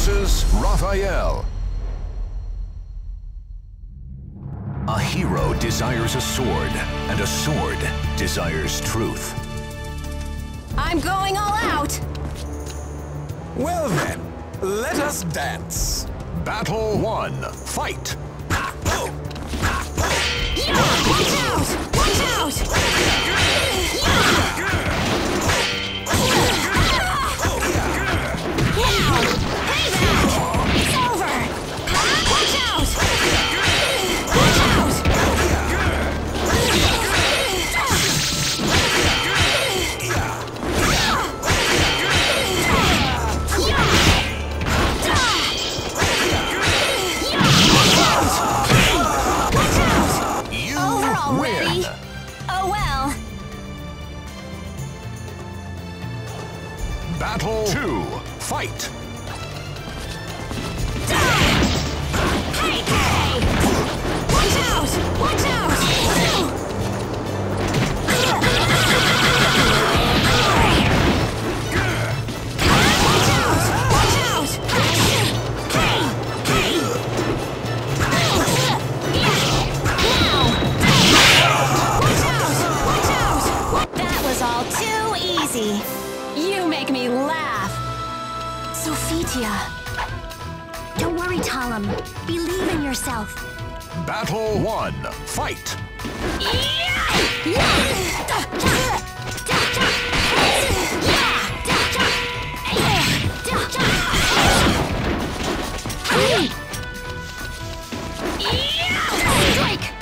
versus Raphael. A hero desires a sword, and a sword desires truth. I'm going all out! Well then, let us dance. Battle 1. Fight! Yeah! Watch out! Watch out! It's over! Watch out! Watch out! Win! Oh well. Battle 2. Fight! Hey! Watch out! Watch out! All too easy. You make me laugh. Sophitia. Don't worry, Talim. Believe in yourself. Battle 1. Fight! Strike!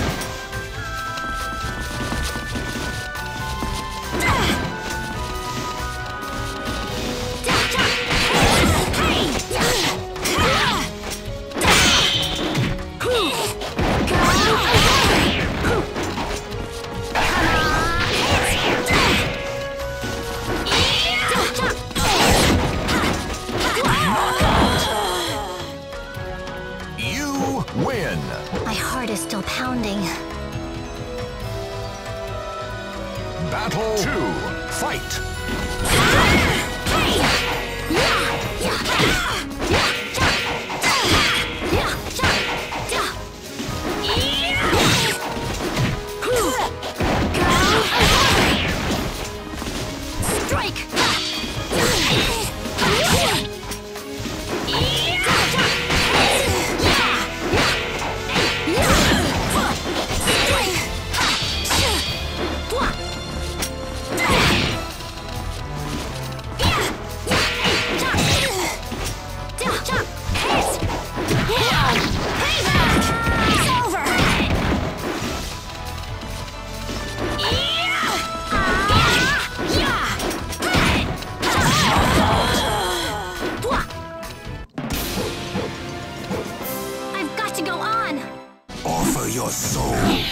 You win! My heart is still pounding. Battle 2. Fight! Strike! Your soul.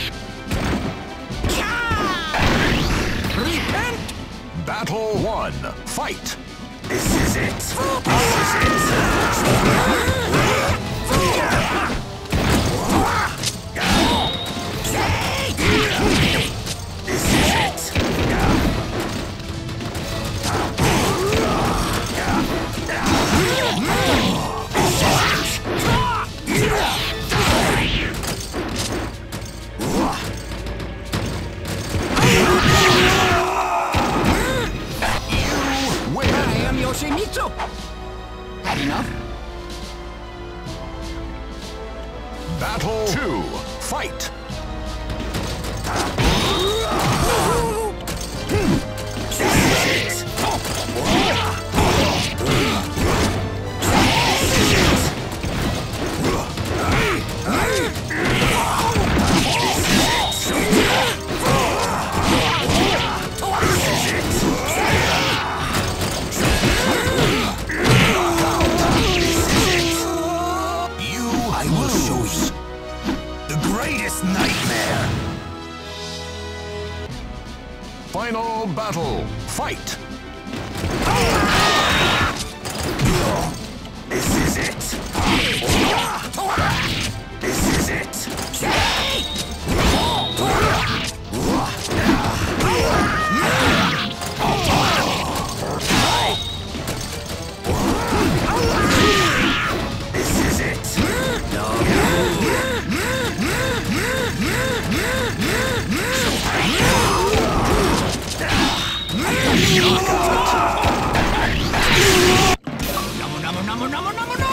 Repent! Battle 1. Fight! This is it. This Yoshimitsu! Had enough? Battle 2. Fight! Final battle. Fight! This is it. This is it. Namu, namu, namu, namu, namu, namu.